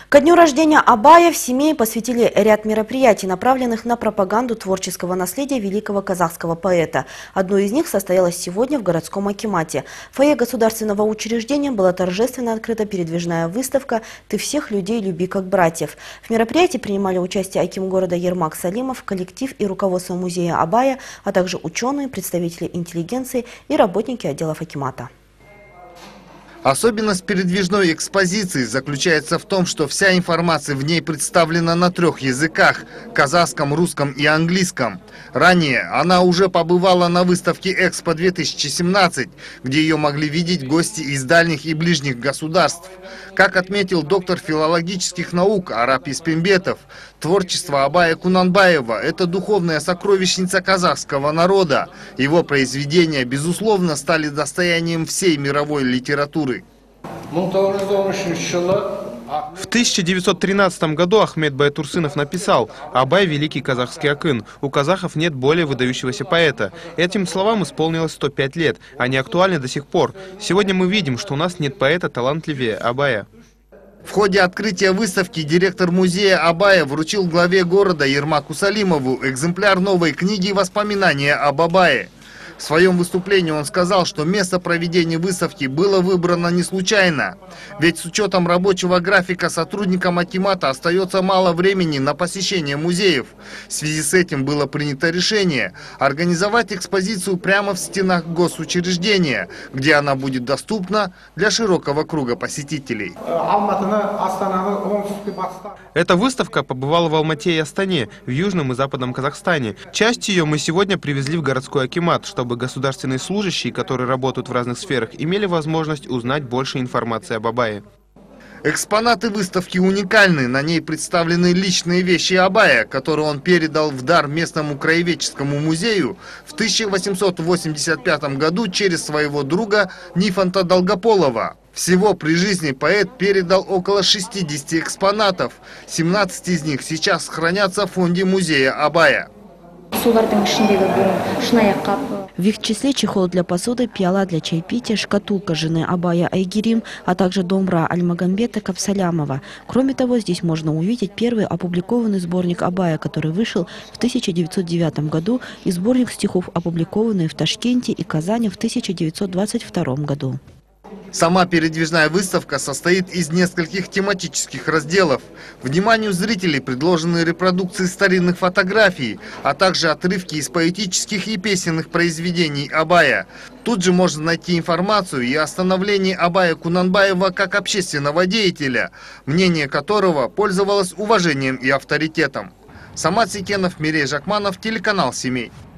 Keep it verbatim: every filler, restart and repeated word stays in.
Ко дню рождения Абая в семье посвятили ряд мероприятий, направленных на пропаганду творческого наследия великого казахского поэта. Одно из них состоялось сегодня в городском акимате. В фойе государственного учреждения была торжественно открыта передвижная выставка «Ты всех людей люби как братьев». В мероприятии принимали участие аким города Ермак Салимов, коллектив и руководство музея Абая, а также ученые, представители интеллигенции и работники отделов акимата. Особенность передвижной экспозиции заключается в том, что вся информация в ней представлена на трех языках – казахском, русском и английском. Ранее она уже побывала на выставке «Экспо две тысячи семнадцать», где ее могли видеть гости из дальних и ближних государств. Как отметил доктор филологических наук Арап Испимбетов, творчество Абая Кунанбаева – это духовная сокровищница казахского народа. Его произведения, безусловно, стали достоянием всей мировой литературы. В тысяча девятьсот тринадцатом году Ахмет Байтурсынов написал: «Абай – великий казахский акын. У казахов нет более выдающегося поэта». Этим словам исполнилось сто пять лет. Они актуальны до сих пор. Сегодня мы видим, что у нас нет поэта талантливее Абая. В ходе открытия выставки директор музея Абая вручил главе города Ермаку Салимову экземпляр новой книги «Воспоминания об Абае». В своем выступлении он сказал, что место проведения выставки было выбрано не случайно. Ведь с учетом рабочего графика сотрудникам акимата остается мало времени на посещение музеев. В связи с этим было принято решение организовать экспозицию прямо в стенах госучреждения, где она будет доступна для широкого круга посетителей. Эта выставка побывала в Алмате и Астане, в Южном и Западном Казахстане. Часть ее мы сегодня привезли в городской акимат, чтобы чтобы государственные служащие, которые работают в разных сферах, имели возможность узнать больше информации об Абае. Экспонаты выставки уникальны. На ней представлены личные вещи Абая, которые он передал в дар местному краеведческому музею в тысяча восемьсот восемьдесят пятом году через своего друга Нифонта Долгополова. Всего при жизни поэт передал около шестидесяти экспонатов. семнадцать из них сейчас хранятся в фонде музея Абая. В их числе чехол для посуды, пиала для чаепития, шкатулка жены Абая Айгерим, а также домбра Альмагамбета Капсалямова. Кроме того, здесь можно увидеть первый опубликованный сборник Абая, который вышел в тысяча девятьсот девятом году, и сборник стихов, опубликованные в Ташкенте и Казани в тысяча девятьсот двадцать втором году. Сама передвижная выставка состоит из нескольких тематических разделов. Вниманию зрителей предложены репродукции старинных фотографий, а также отрывки из поэтических и песенных произведений Абая. Тут же можно найти информацию и о становлении Абая Кунанбаева как общественного деятеля, мнение которого пользовалось уважением и авторитетом. Самат Секенов, Мирей Жакманов, телеканал «Семей».